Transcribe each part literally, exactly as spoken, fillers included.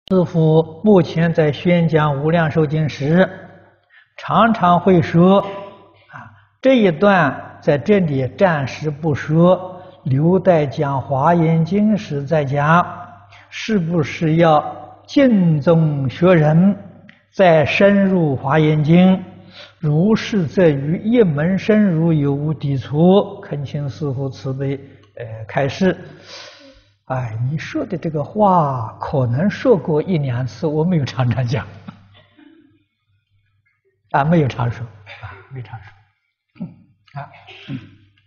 师父目前在宣讲《无量寿经》时，常常会说：“啊，这一段在这里暂时不说，留待讲《华严经》时再讲。是不是要敬宗学人，再深入《华严经》？如是，则与一门深入有无抵触？恳请师父慈悲，呃，开示。”哎，你说的这个话，可能说过一两次，我没有常常讲，啊，没有常说，啊，没常说，啊，嗯，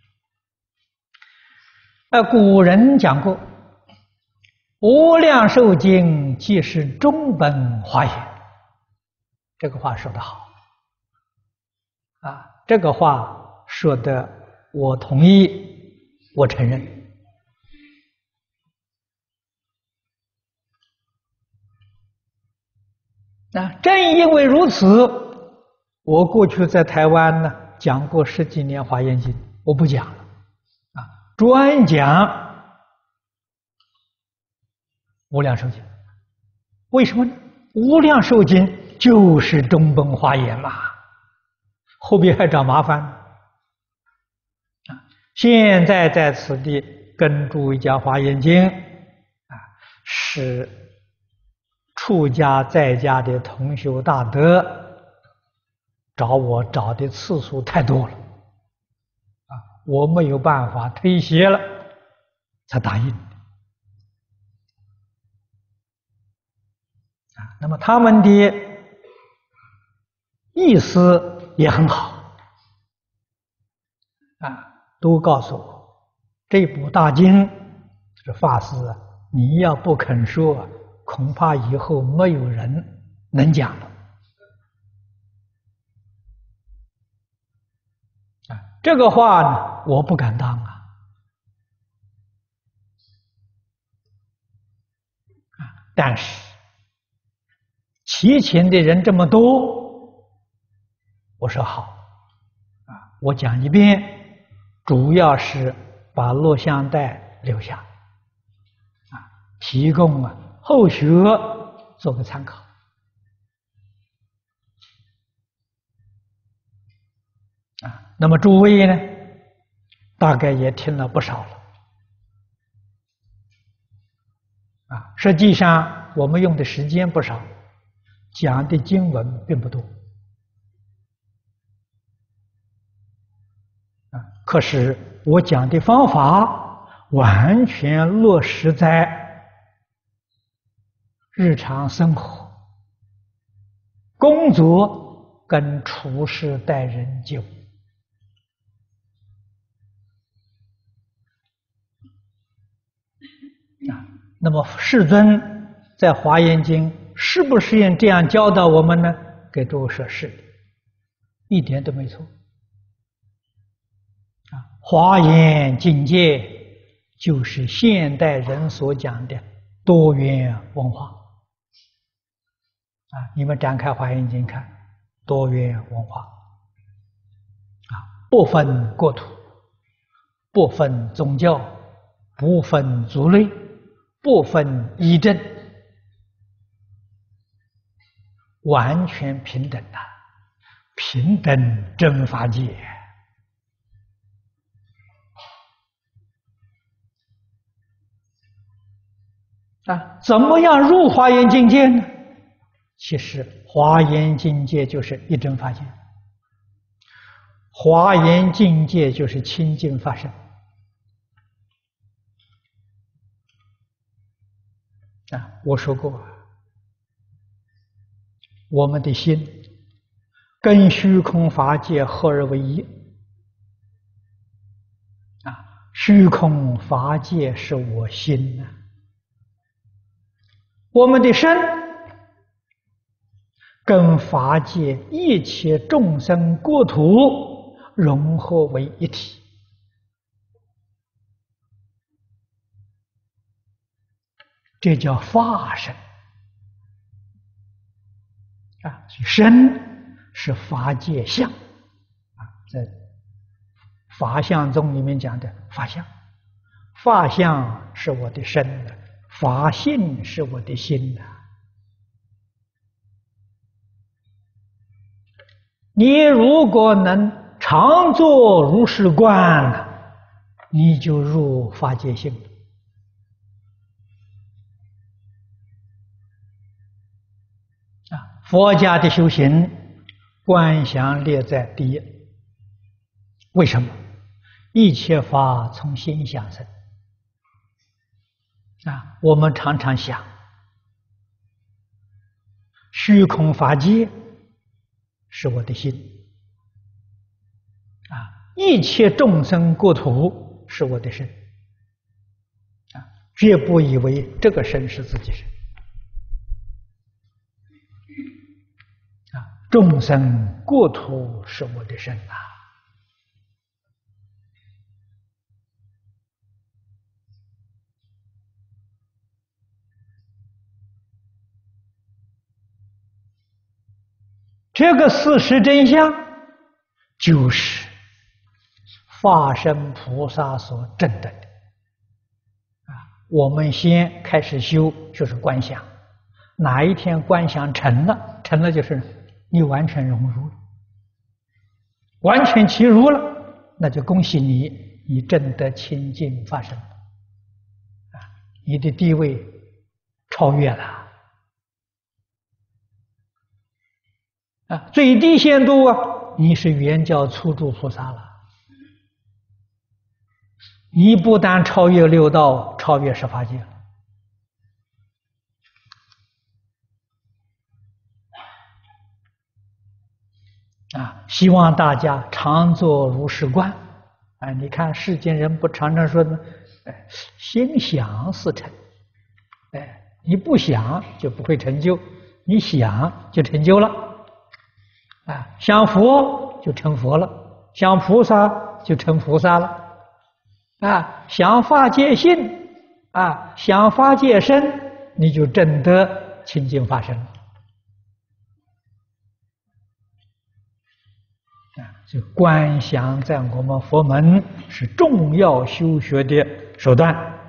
啊，古人讲过，《无量寿经》即是中本华严，这个话说得好，啊，这个话说的我同意，我承认。啊，正因为如此，我过去在台湾呢讲过十几年《华严经》，我不讲了，啊，专讲《无量寿经》。为什么呢？《无量寿经》就是中本华严嘛，后边还找麻烦。啊，现在在此地跟诸位讲《华严经》，啊，是出家在家的同修大德找我找的次数太多了，啊，我没有办法推卸了，才答应。啊，那么他们的意思也很好，啊，都告诉我这部大经，这法师啊，你要不肯说，恐怕以后没有人能讲了。啊，这个话呢，我不敢当啊。啊，但是齐秦的人这么多，我说好，啊，我讲一遍，主要是把录像带留下，啊，提供啊后学做个参考。啊，那么诸位呢，大概也听了不少了。啊，实际上我们用的时间不少，讲的经文并不多。啊，可是我讲的方法完全落实在日常生活、工作跟处事待人接物。啊，那么世尊在《华严经》是不是用这样教导我们呢？给诸位说是的，一点都没错。啊，华严境界就是现代人所讲的多元文化。啊，你们展开《华严经》看，多元文化。啊，不分国土，不分宗教，不分族类，不分依正，完全平等的，平等真法界。啊，怎么样入华严境界呢？其实华严境界就是一真法界，华严境界就是清净法身。啊，我说过，我们的心跟虚空法界合而为一。啊，虚空法界是我心呐，我们的身跟法界一切众生国土融合为一体。这叫法身。啊，身是法界相。啊，在法相宗里面讲的法相，法相是我的身，法性是我的心呐。 你如果能常做如是观，你就入法界性。啊，佛家的修行，观想列在第一。为什么？一切法从心想生。啊，我们常常想，虚空法界是我的心，啊，一切众生国土是我的身，啊，绝不以为这个身是自己身，啊，众生国土是我的身啊。这个事实真相，就是法身菩萨所证得的。啊，我们先开始修，就是观想。哪一天观想成了，成了就是你完全融入了，完全契入了，那就恭喜你，你证得清净法身。啊，你的地位超越了。啊，最低限度啊，你是圆教初住菩萨了。你不但超越六道，超越十法界了。啊，希望大家常做如是观。啊，你看世间人不常常说呢，哎，心想事成。哎，你不想就不会成就，你想就成就了。啊，想佛就成佛了，想菩萨就成菩萨了，啊，想法界性，啊，想法界身，你就证得清净法身了。啊，所以观想在我们佛门是重要修学的手段。